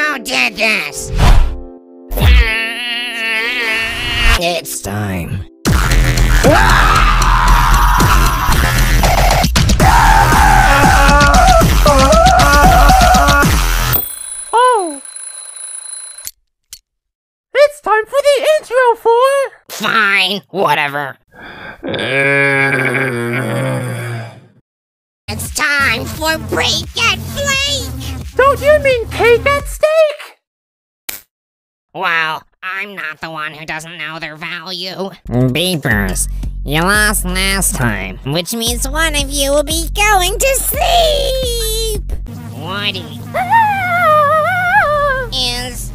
Who did this? It's time. Oh! It's time for the intro for... Fine, whatever. It's time for Break and Flake! Don't you mean cake and steak? Well, I'm not the one who doesn't know their value. Beepers, you lost last time, which means one of you will be going to sleep! Woody is...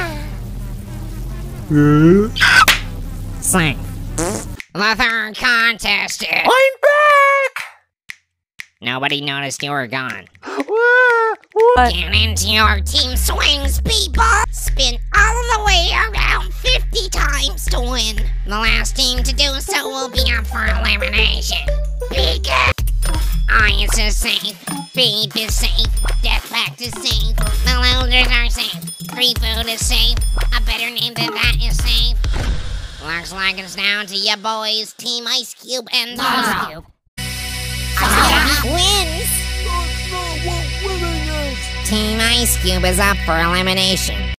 safe. The third contest is... I'm back! Nobody noticed you were gone. What? Get into your team swings, people! Spin all the way around 50 times to win. The last team to do so will be up for elimination. Begin! Ice is safe, Beep is safe, Death Pact is safe, the Loaders are safe, Free Food is safe, a better name than that is safe. Looks like it's down to ya boys, Team Ice Cube and Ice Cube. Wins! Team Ice Cube is up for elimination.